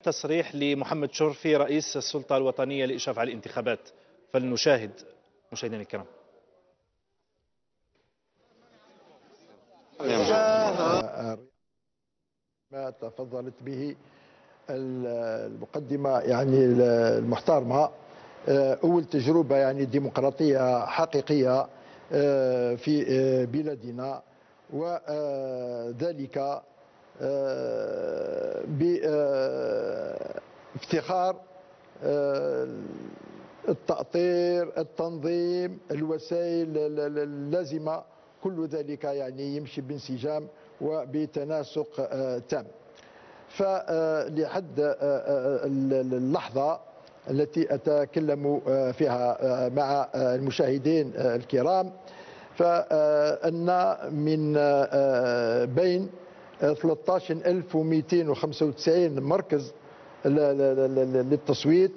تصريح لمحمد شرفي رئيس السلطة الوطنية للإشراف على الانتخابات، فلنشاهد مشاهدينا الكرام. ما تفضلت به المقدمة يعني المحترمة، أول تجربة يعني ديمقراطية حقيقية في بلادنا، وذلك بافتخار التأطير، التنظيم، الوسائل اللازمة، كل ذلك يعني يمشي بانسجام وبتناسق تام. فلحد اللحظة التي أتكلم فيها مع المشاهدين الكرام، فأن من بين 13295 مركز للتصويت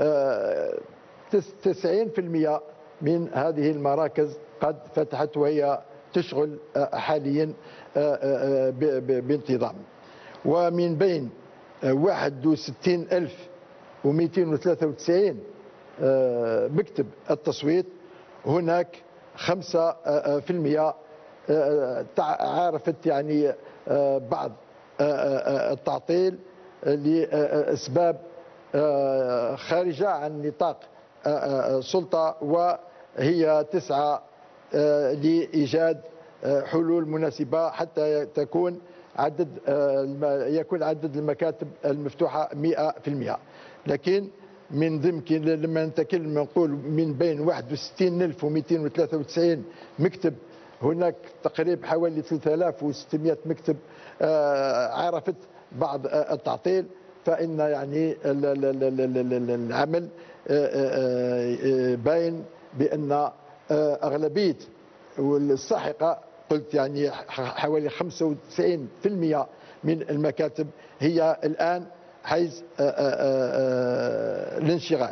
90% من هذه المراكز قد فتحت وهي تشغل حاليا بانتظام. ومن بين 61293 مكتب التصويت هناك 5% عرفت يعني بعض التعطيل لأسباب خارجة عن نطاق السلطة، وهي تسعى لإيجاد حلول مناسبة حتى يكون عدد المكاتب المفتوحة 100%. لكن من ضمن لما نتكلم نقول من بين 61293 مكتب هناك تقريبا حوالي 3600 مكتب عرفت بعض التعطيل، فإن يعني العمل باين بأن أغلبية والساحقة قلت يعني حوالي 95% من المكاتب هي الآن حيز الانشغال.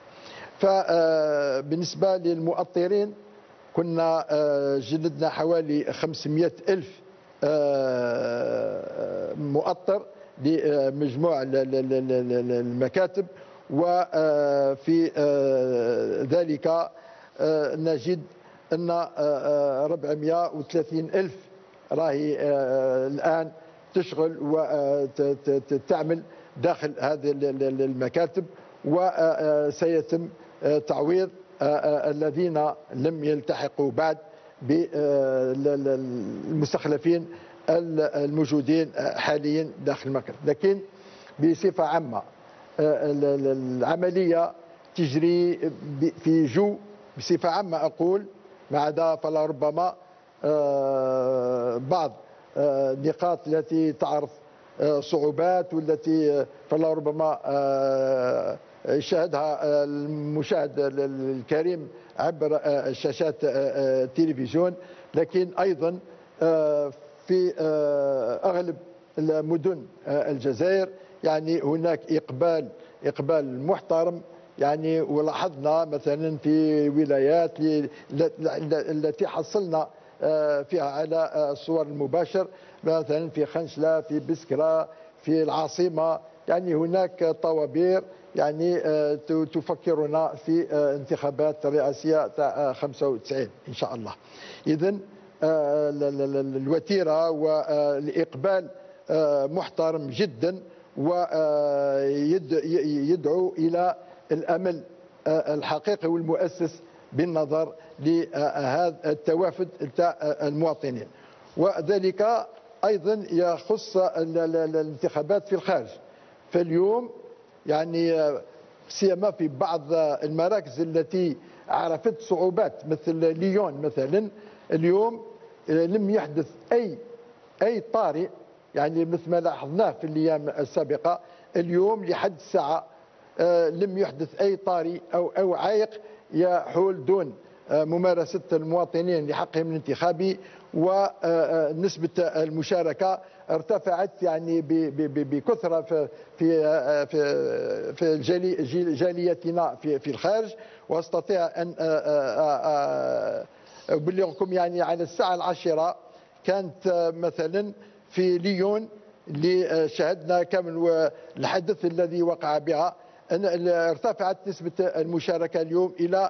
فبالنسبة للمؤطرين كنا جلدنا حوالي 500 ألف مؤطر لمجموع المكاتب، وفي ذلك نجد أن 430 ألف راهي الآن تشغل وتعمل داخل هذه المكاتب، وسيتم تعويض الذين لم يلتحقوا بعد بالمستخلفين الموجودين حاليا داخل المكتب. لكن بصفة عامة العملية تجري في جو بصفة عامة أقول، ما عدا فلربما بعض النقاط التي تعرف صعوبات والتي فلربما شاهدها المشاهد الكريم عبر شاشات التلفزيون. لكن أيضا في أغلب المدن الجزائر يعني هناك إقبال محترم، يعني ولاحظنا مثلا في ولايات التي حصلنا فيها على الصور المباشر، مثلا في خنشلة، في بسكرة، في العاصمة، يعني هناك طوابير يعني تفكرنا في انتخابات رئاسية 95 إن شاء الله. إذن الوتيرة والإقبال محترم جدا، ويدعو إلى الأمل الحقيقي والمؤسس بالنظر لهذا التوافد تاع المواطنين. وذلك أيضا يخص الانتخابات في الخارج. فاليوم يعني سيما في بعض المراكز التي عرفت صعوبات مثل ليون مثلا، اليوم لم يحدث أي طارئ، يعني مثل ما لاحظناه في الأيام السابقة. اليوم لحد الساعة لم يحدث أي طارئ أو عائق يحول دون ممارسة المواطنين لحقهم الانتخابي، ونسبة المشاركة ارتفعت يعني بكثرة في جاليتنا في الخارج. واستطيع أن أبلغكم يعني على الساعة 10 كانت مثلا في ليون اللي شهدنا كامل الحدث الذي وقع بها، أن ارتفعت نسبة المشاركة اليوم إلى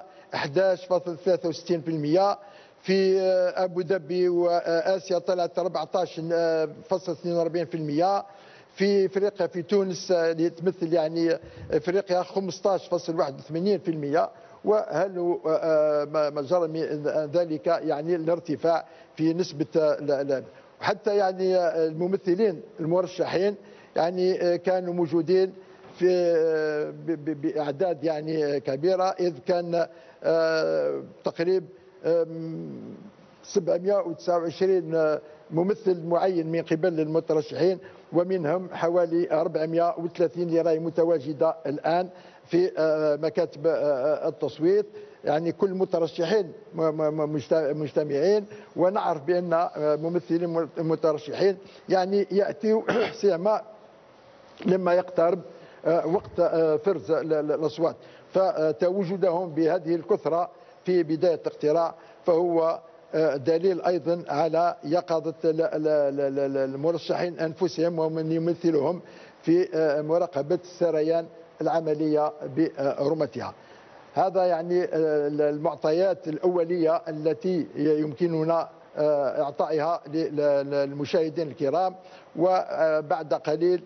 11.63%. في أبو ظبي وآسيا طلعت 14.42%. في افريقيا في تونس اللي تمثل يعني افريقيا 15.81%. وهل ما جرى من ذلك يعني الارتفاع في نسبة وحتى يعني الممثلين المرشحين يعني كانوا موجودين في بأعداد يعني كبيرة، إذ كان تقريبا 729 ممثل معين من قبل المترشحين، ومنهم حوالي 430 اللي راهي متواجدة الآن في مكاتب التصويت. يعني كل المترشحين مجتمعين، ونعرف بأن ممثلين المترشحين يعني يأتوا سيما لما يقترب وقت فرز الأصوات، فتواجدهم بهذه الكثرة في بداية الاقتراع فهو دليل أيضا على يقظة المرشحين أنفسهم ومن يمثلهم في مراقبة سريان العملية برمتها. هذا يعني المعطيات الأولية التي يمكننا إعطائها للمشاهدين الكرام، وبعد قليل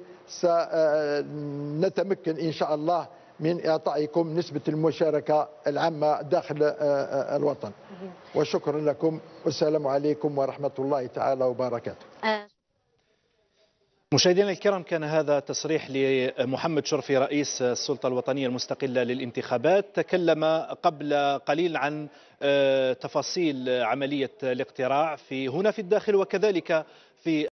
سنتمكن إن شاء الله من إعطائكم نسبة المشاركة العامة داخل الوطن. وشكرا لكم، والسلام عليكم ورحمة الله تعالى وبركاته. مشاهدينا الكرام، كان هذا تصريح لمحمد شرفي رئيس السلطة الوطنية المستقلة للانتخابات. تكلم قبل قليل عن تفاصيل عملية الاقتراع هنا في الداخل وكذلك في